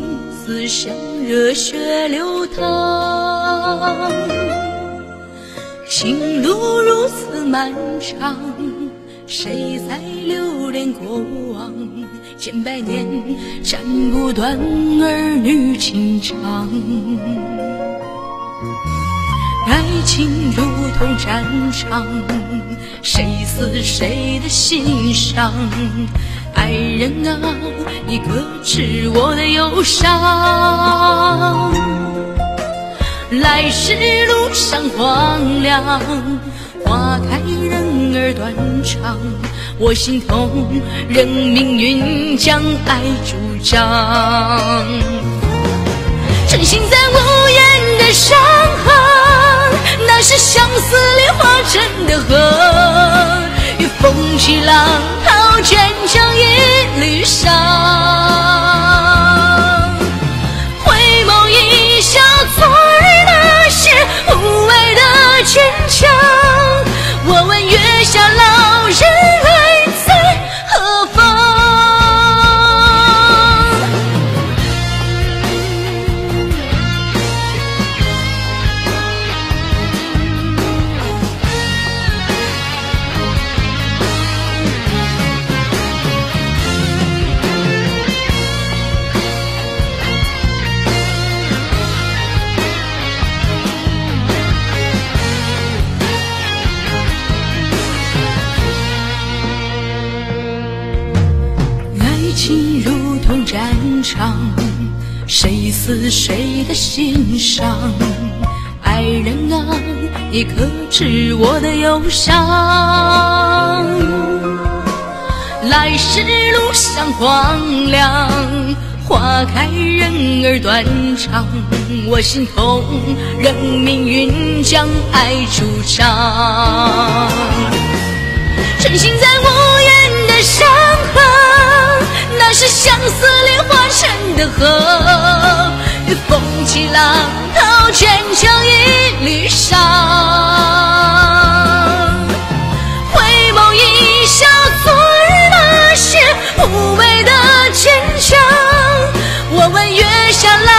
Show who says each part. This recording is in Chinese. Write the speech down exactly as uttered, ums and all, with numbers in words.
Speaker 1: 思乡热血流淌，情路如此漫长，谁在留恋过往？千百年斩不断儿女情长，爱情如同战场，谁死谁的心上？爱人啊，你可知我的忧伤？来时路上荒凉，花开人儿断肠，我心痛，任命运将爱主张。真心在无言的伤痕，那是相思里化成的河，与风起浪淘卷成一缕伤。回眸一笑，昨日的事，无谓的坚强。我问月下老人爱在何方？爱情如同战场，谁死谁的心上？爱人啊，你可知我的忧伤？来时路上荒凉，花开人儿断肠，我心痛，任命运将爱主张。真心在无言的伤痕，那是相思里化成的河，与风起浪淘卷成一缕伤。回眸一笑，昨日的事，无谓的坚强。我问月下